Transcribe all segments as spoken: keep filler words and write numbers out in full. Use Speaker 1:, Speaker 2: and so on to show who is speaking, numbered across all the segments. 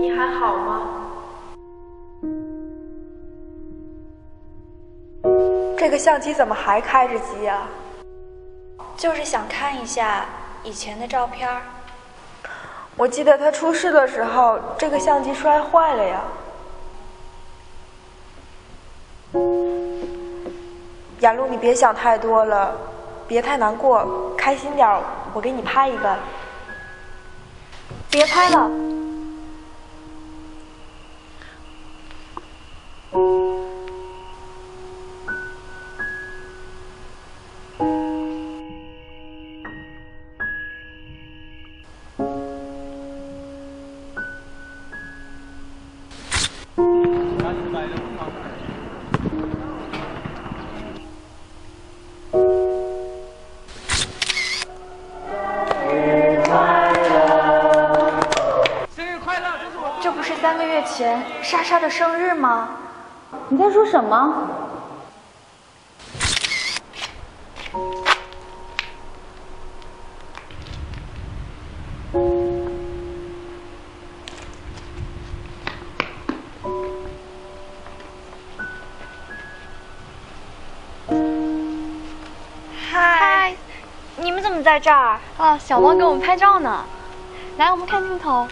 Speaker 1: 你还好吗？这个相机怎么还开着机啊？
Speaker 2: 就是想看一下以前的照片。
Speaker 1: 我记得他出事的时候，这个相机摔坏了呀。雅露，你别想太多了，别太难过，开心点儿，我给你拍一个。
Speaker 2: 别拍了。这不是三个月前莎莎的生日吗？
Speaker 3: 你在说什么？
Speaker 2: 嗨，你们怎么在这儿？
Speaker 3: 啊，小猫给我们拍照呢。来，我们看镜头。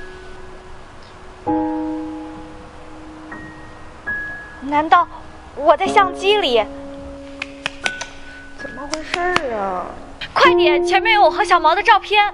Speaker 2: 难道我在相机里？
Speaker 1: 怎么回事啊？
Speaker 2: 快点，前面有我和小毛的照片。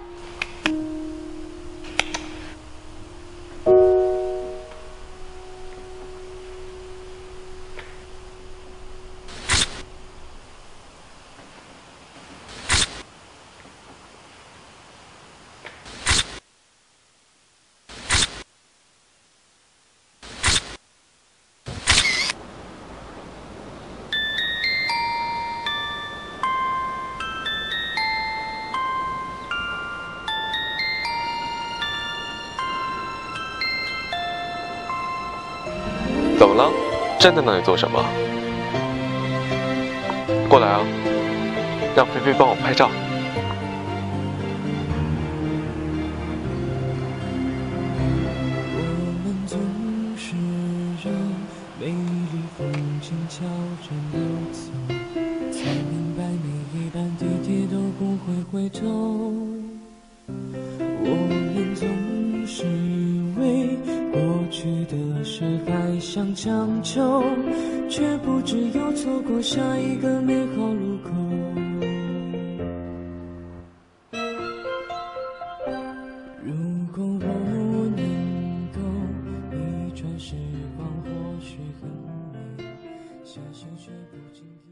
Speaker 4: 怎么了？站在那里做什么？过来啊，让菲菲帮我拍照。
Speaker 5: 我们总是让美丽风景悄然溜走，才明白每一班地铁都不会回头。我们总是为过去的事还想强求，却不知又错过下一个美好路口。如果我能够逆转时光，或许很美，相信却不经意。